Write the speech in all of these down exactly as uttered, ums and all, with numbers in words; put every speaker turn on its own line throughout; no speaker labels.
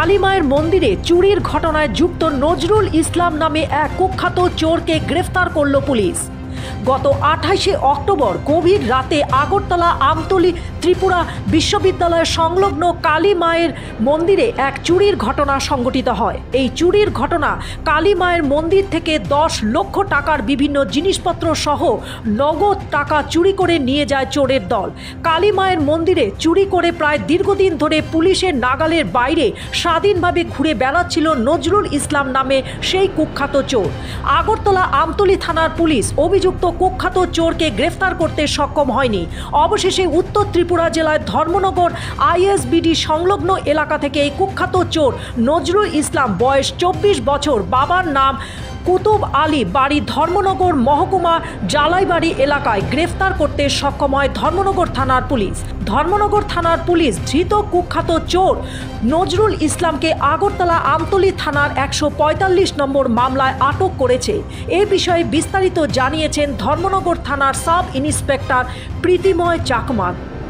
কালীমায়ের মন্দিরে চুরির ঘটনায় যুক্ত নজরুল ইসলাম নামে এক কুখ্যাত চোরকে গ্রেফতার করল পুলিশ। গত আঠাশে অক্টোবর গভীর রাতে আগরতলা আমতলী ত্রিপুরা বিশ্ববিদ্যালয়ের সংলগ্ন কালী মায়ের মন্দিরে এক চুরির ঘটনা সংঘটিত হয়। এই চুরির ঘটনা কালী মায়ের মন্দির থেকে দশ লক্ষ টাকার বিভিন্ন জিনিসপত্র সহ নগদ টাকা চুরি করে নিয়ে যায় চোরের দল। কালী মায়ের মন্দিরে চুরি করে প্রায় দীর্ঘদিন ধরে পুলিশের নাগালের বাইরে স্বাধীনভাবে ঘুরে বেড়াচ্ছিল নজরুল ইসলাম নামে সেই কুখ্যাত চোর। আগরতলা আমতলী থানার পুলিশ অভিযুক্ত কুখ্যাত চোরকে গ্রেফতার করতে সক্ষম হয়নি। অবশেষে উত্তর ত্রিপুরা জেলার ধর্মনগর আইএসবিডি সংলগ্ন এলাকা থেকে এই কুখ্যাত চোর নজরুল ইসলাম, বয়স চব্বিশ বছর, বাবার নাম কুতুব আলী, বাড়ি ধর্মনগর মহকুমা জালাইবাড়ি এলাকায় গ্রেফতার করতে সক্ষম হয় ধর্মনগর থানার পুলিশ। ধর্মনগর থানার পুলিশ ধৃত কুখ্যাত চোর নজরুল ইসলামকে আগরতলা আমতলী থানার একশো পঁয়তাল্লিশ নম্বর মামলায় আটক করেছে। এ বিষয়ে বিস্তারিত জানিয়েছেন ধর্মনগর থানার sub inspector Pritimoy Chakma.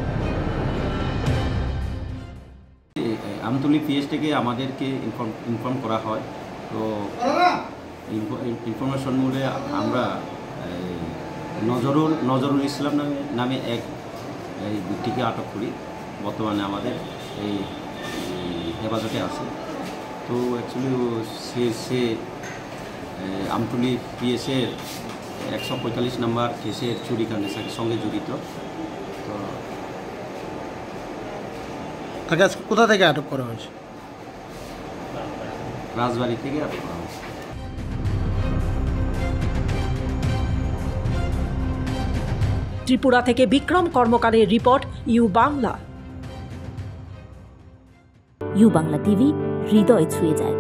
Amtali PS থেকে আমাদেরকে ইনফর্ম ইনফর্ম করা হয়, তো ইনফরমেশন মূলে আমরা নজরুল নজরুল ইসলাম নামে নামে এক এই ব্যক্তিকে আটক করি। বর্তমানে আমাদের এই হেফাজতে আছে। তো অ্যাকচুয়ালি সে সে আমতলী পিএসের একশো পঁয়তাল্লিশ নম্বর কেসের চুরি কাণ্ডের সঙ্গে জড়িত। তো
আগে কোথা থেকে আটক করা হয়েছে?
রাজবাড়ি থেকে আটক করা হয়েছে।
ত্রিপুরা থেকে বিক্রম কর্মকারের report, U Bangla.
U Bangla TV হৃদয় ছুঁয়ে যায়।